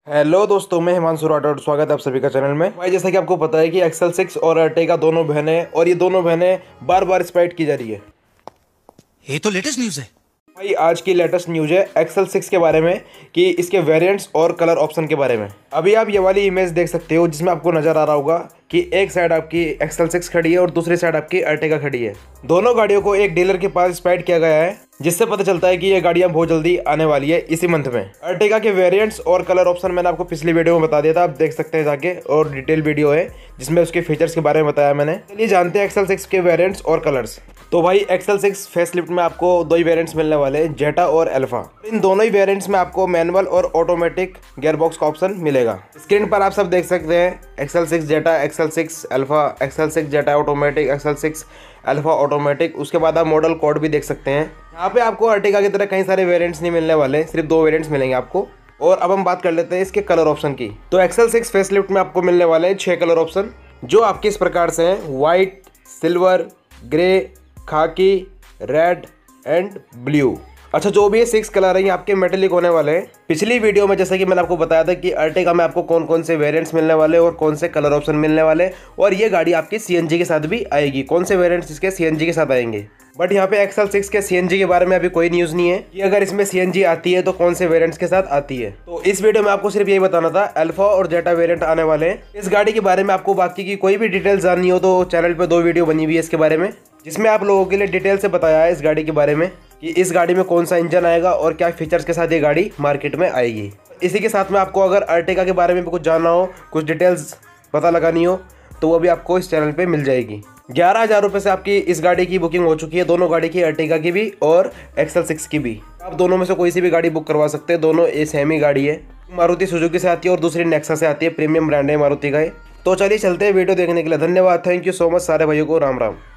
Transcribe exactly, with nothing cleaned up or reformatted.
Hello दोस्तों, मैं हिमांशु राठौड़। स्वागत है आप सभी का चैनल में। भाई जैसा कि आपको पता है कि एक्सेल सिक्स और अर्टिगा दोनों बहनें और ये दोनों बहनें बार बार स्पाइट की जा रही है। ये तो लेटेस्ट न्यूज़ है। भाई आज की लेटेस्ट न्यूज़ है एक्सेल सिक्स के बारे में कि इसके वेरिएंट्स और कलर ऑप्शन के बारे में। अभी आप ये वाली इमेज देख सकते हो जिसमें आपको नजर आ रहा होगा कि एक साइड आपकी एक्सेल सिक्स खड़ी है और दूसरी साइड आपकी अर्टिगा खड़ी है। दोनों गाड़ियों को एक डीलर के पास स्पाइट किया गया है, जिससे पता चलता है कि ये गाड़ियां बहुत जल्दी आने वाली है इसी मंथ में। अर्टिगा के वेरिएंट्स और कलर ऑप्शन मैंने आपको पिछली वीडियो में बता दिया था, आप देख सकते हैं जाके, और डिटेल वीडियो है जिसमें उसके फीचर्स के बारे में बताया मैंने। चलिए जानते हैं एक्सेल सिक्स के वेरिएंट्स और कलर्स। तो भाई एक्सेल सिक्स फेसलिफ्ट में आपको दो ही वेरिएंट्स मिलने वाले हैं, जेटा और अल्फा। इन दोनों ही वेरिएंट्स में आपको मैनुअल और ऑटोमेटिक गियरबॉक्स का ऑप्शन मिलेगा। स्क्रीन पर आप सब देख सकते हैं XL six Zeta, XL six Alpha, XL six Zeta automatic, XL six Alpha automatic. उसके बाद आप मॉडल कोड भी देख सकते हैं। यहाँ पे आपको अर्टिगा की तरह कई सारे वेरिएंट्स नहीं मिलने वाले, सिर्फ दो वेरिएंट्स मिलेंगे आपको। और अब हम बात कर लेते हैं इसके कलर ऑप्शन की। तो एक्सेल सिक्स फेसलिफ्ट में आपको मिलने वाले हैं छह कलर ऑप्शन, जो आपके इस प्रकार से हैं: white, silver, grey, khaki, red and blue. अच्छा, जो भी ये सिक्स कलर है ये आपके मेटेलिक होने वाले हैं। पिछली वीडियो में जैसे कि मैंने आपको बताया था कि अर्टिगा में आपको कौन कौन से वेरिएंट्स मिलने वाले और कौन से कलर ऑप्शन मिलने वाले, और ये गाड़ी आपकी सीएनजी के साथ भी आएगी। कौन से वेरिएंट्स इसके सीएनजी के साथ आएंगे, बट यहाँ पे एक्सेल सिक्स के सीएनजी के बारे में अभी कोई न्यूज़ नहीं है कि अगर इसमें सीएनजी आती है तो कौन से वेरिएंट्स के साथ आती है। तो इस वीडियो में आपको सिर्फ यही बताना था, अल्फा और जेटा वेरिएंट आने वाले हैं। इस गाड़ी के बारे में आपको बाकी की कोई भी डिटेल्स जाननी हो तो चैनल पे दो वीडियो बनी हुई है इसके बारे में, जिसमें आप लोगों के लिए डिटेल से बताया है इस गाड़ी के बारे में कि इस गाड़ी में कौन सा इंजन आएगा और क्या फीचर्स के साथ ये गाड़ी मार्केट में आएगी। इसी के साथ में आपको अगर अर्टिगा के बारे में भी कुछ जानना हो, कुछ डिटेल्स पता लगानी हो, तो वो भी आपको इस चैनल पे मिल जाएगी। ग्यारह हज़ार रुपये से आपकी इस गाड़ी की बुकिंग हो चुकी है, दोनों गाड़ी की, अर्टिगा की भी और एक्सेल सिक्स की भी। आप दोनों में से कोई सी भी गाड़ी बुक करवा सकते हैं, दोनों ये सेम ही गाड़ी है। मारुति सुजुकी से आती है और दूसरी नेक्सा से आती है, प्रीमियम ब्रांड है मारुति का है। तो चलिए चलते हैं। वीडियो देखने के लिए धन्यवाद। थैंक यू सो मच सारे भाइयों को। राम राम।